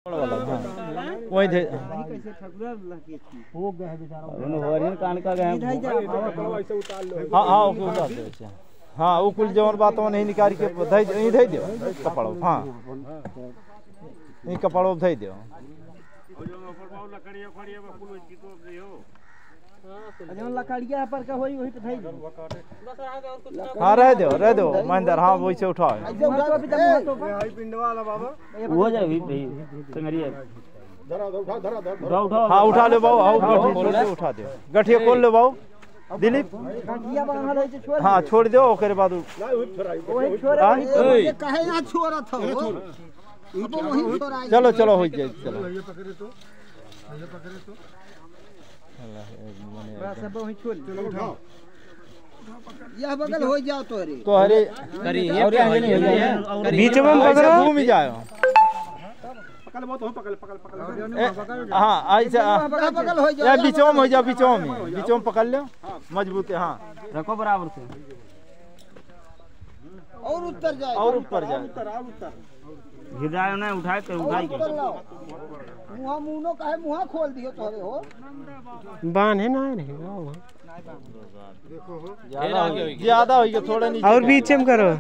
वही थे वो गए बेचारा हरियन कान का गए हां हां ओके उतार दे हां वो कुल जवन बातों नहीं निकाल के धई धई दियो कपड़ो हां ई कपड़ो धई दियो जवन लकड़िया पर का होई वही पे धई हां रह दो महेंद्र हां वही से उठाओ भाई पिंडवा वाला बाबा हो जाए भाई संगरिया धरा उठा हां उठा लो बाबू आओ उठा दो गठिया खोल लो बाबू दिलीप गठिया बांधल है छोड़ हां छोड़ दो ओकर बाद वही छोरा ये कहे ना छोरा था वो अब वही छोरा चलो चलो हो जाए चलो ये पकड़े तो सब वही छोड़ चलो उठाओ यह बगल हो जाओ तो अरे करिए और आगे नहीं हो जाए बीच में पकड़ो घूम जाओ पकड़ बहुत हो पकड़ हां ऐसा बगल हो या बीचों में हो जाओ बीचों में पकड़ लो मजबूत हां रखो बराबर से और ऊपर जाए और ऊपर जाए गिर जाए ना उठाए के मुंह मुनो काहे मुंह खोल दियो तोरे हो बांध है ना रहेगा ज्यादा हो गया थोड़ा नीचे और बीच में करो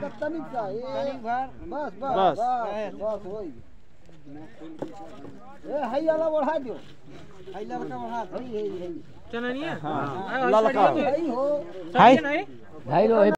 बस बस बस होई ए हाई वाला बढ़ा दियो हाई वाला बढ़ा चलो नहीं है हां ललका हाई भाई